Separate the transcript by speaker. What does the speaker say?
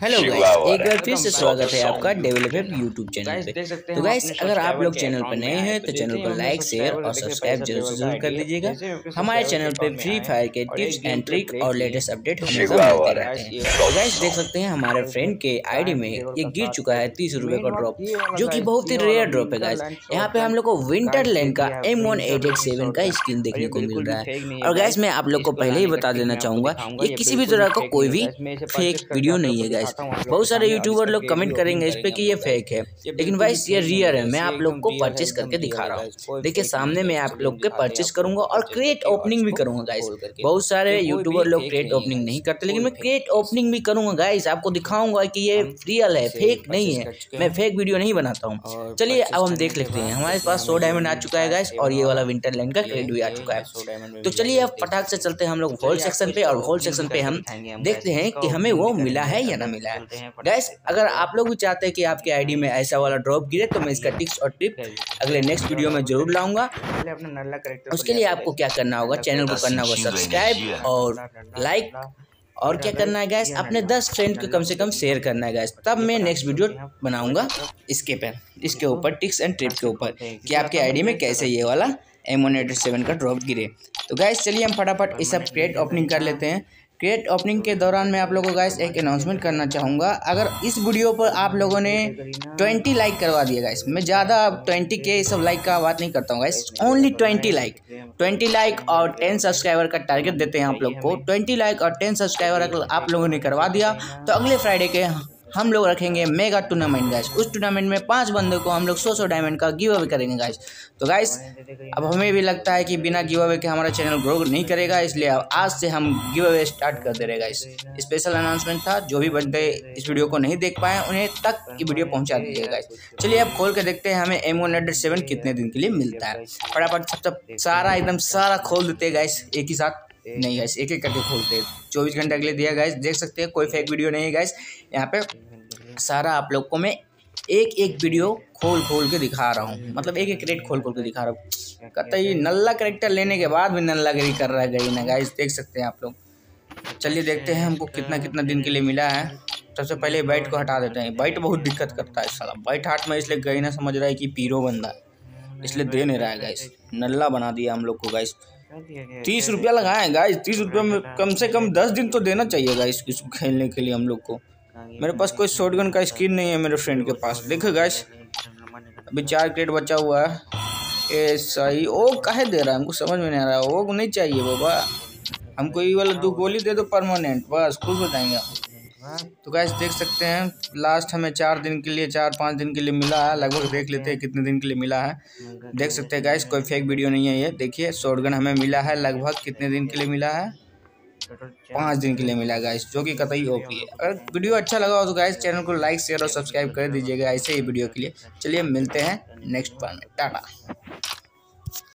Speaker 1: Hello guys, एक बार फिर से स्वागत है आपका डेवलपर यूट्यूब चैनल पे। तो गाइस, अगर आप लोग चैनल पर नए हैं तो चैनल को लाइक, शेयर और सब्सक्राइब जरूर कर दीजिएगा। हमारे चैनल पे फ्री फायर के टिप्स एंड ट्रिक और लेटेस्ट अपडेट हमेशा मिलते रहते हैं। तो गाइस देख सकते हैं हमारे फ्रेंड के आईडी में ये गिर चुका है 30 रुपए का ड्रॉप, जो कि बहुत ही रेयर ड्रॉप है गाइस। यहाँ पे हम लोग को विंटरलैंड का M1887 का स्किन देखने को मिल रहा है। और गाइस मैं आप लोग को पहले ही बता देना चाहूंगा, ये किसी भी तरह का कोई भी फेक वीडियो नहीं है गाइस। बहुत सारे यूट्यूबर लोग कमेंट करेंगे इस पे कि ये फेक है, लेकिन गाइस ये रियल है। मैं आप लोग को परचेस करके दिखा रहा हूँ। देखिए सामने मैं आप लोग के परचेस करूंगा और क्रेट ओपनिंग भी करूंगा गाइस। बहुत सारे यूट्यूबर लोग क्रेट ओपनिंग नहीं करते, लेकिन मैं क्रेट ओपनिंग भी करूंगा गाइस। आपको दिखाऊंगा कि ये रियल है, फेक नहीं है। मैं फेक वीडियो नहीं बनाता हूँ। चलिए अब हम देख लेते हैं। हमारे पास 100 डायमंड आ चुका है गाइस, और ये वाला विंटरलैंड का क्रेट भी आ चुका है। तो चलिए अब फटाक से चलते हैं हम लोग वॉल सेक्शन पे, और वॉल सेक्शन पे हम देखते हैं कि हमें वो मिला है या ना मिला है। गाइस अगर आप लोग भी चाहते हैं कि आपके आईडी में ऐसा वाला ड्रॉप गिरे, तो मैं इसका टिप्स और टिप अगले नेक्स्ट वीडियो में जरूर लाऊंगा। उसके लिए आपको क्या करना होगा, चैनल को करना होगा सब्सक्राइब और लाइक, और क्या करना है गाइस, अपने 10 फ्रेंड को कम से कम शेयर करना है गाइस। तब मैं नेक्स्ट वीडियो बनाऊंगा इसके ऊपर टिप्स एंड ट्रिप के ऊपर कि आपके आईडी में कैसे ये वाला M1887 का ड्रॉप गिरे। तो गाइस चलिए हम फटाफट इस सब क्रेट ओपनिंग कर लेते हैं। क्रेट ओपनिंग के दौरान मैं आप लोगों को गाइस एक अनाउंसमेंट करना चाहूँगा। अगर इस वीडियो पर आप लोगों ने 20 लाइक करवा दिया गाइस, मैं ज़्यादा 20 के सब लाइक का बात नहीं करता हूँ गाइस, ओनली 20 लाइक और 10 सब्सक्राइबर का टारगेट देते हैं आप लोग को। 20 लाइक और 10 सब्सक्राइबर अगर आप लोगों ने करवा दिया तो अगले फ्राइडे के हम लोग रखेंगे मेगा टूर्नामेंट गाइस। उस टूर्नामेंट में 5 बंदों को हम लोग 100 डायमंड का गिव अवे करेंगे गाइस। तो गाइस अब हमें भी लगता है कि बिना गिव अवे के हमारा चैनल ग्रो नहीं करेगा, इसलिए अब आज से हम गिव अवे स्टार्ट कर दे रहे गाइस। स्पेशल अनाउंसमेंट था, जो भी बंदे इस वीडियो को नहीं देख पाए उन्हें तक ये वीडियो पहुंचा दीजिएगा गाइस। चलिए अब खोल के देखते हैं हमें M1887 कितने दिन के लिए मिलता है। फटाफट सब सारा एकदम सारा खोल देते हैं गाइस एक ही साथ, नहीं गाइस एक एक करके खोलते हैं। 24 घंटे के लिए दिया गाइस, देख सकते हैं कोई फेक वीडियो नहीं है गाइस। यहाँ पे सारा आप लोग को मैं एक एक वीडियो खोल के दिखा रहा हूँ, मतलब एक एक क्रेट खोल के दिखा रहा हूँ। कतई नल्ला कैरेक्टर लेने के बाद भी नल्लागिरी कर रहा है ना गाइस, देख सकते हैं आप लोग। चलिए देखते हैं हमको कितना दिन के लिए मिला है। सबसे पहले बाइट को हटा देते हैं। बाइट बहुत दिक्कत करता है साला। बाइट हाथ में इसलिए गई ना समझ रहा है कि पीरो बंदा है, इसलिए दे नहीं रहा है गाइस। नल्ला बना दिया हम लोग को गाइस। 30 रुपया लगाए गाइस। 30 रुपया में कम से कम 10 दिन तो देना चाहिए गाइस इसको खेलने के लिए हम लोग को। मेरे पास कोई शॉटगन का स्किन नहीं है मेरे फ्रेंड के पास। देखो गाइस अभी 4 क्रेट बचा हुआ है। ए सही ओ काहे दे रहा है, हमको समझ में नहीं आ रहा। वो नहीं चाहिए बाबा, हमको ये वाला 2 गोली दे दो परमानेंट, बस खुश हो जाएंगे। तो गाइस देख सकते हैं लास्ट हमें 4 दिन के लिए 4-5 दिन के लिए मिला है लगभग। देख लेते हैं कितने दिन के लिए मिला है। देख सकते हैं गाइस कोई फेक वीडियो नहीं है ये। देखिए शॉटगन हमें मिला है लगभग कितने दिन के लिए मिला है, 5 दिन के लिए मिला गाइस, जो कि कतई ओपी है। अगर वीडियो अच्छा लगा हो तो गाइस चैनल को लाइक शेयर और सब्सक्राइब कर दीजिएगा ऐसे ही वीडियो के लिए। चलिए मिलते हैं नेक्स्ट पार्ट में, टाटा।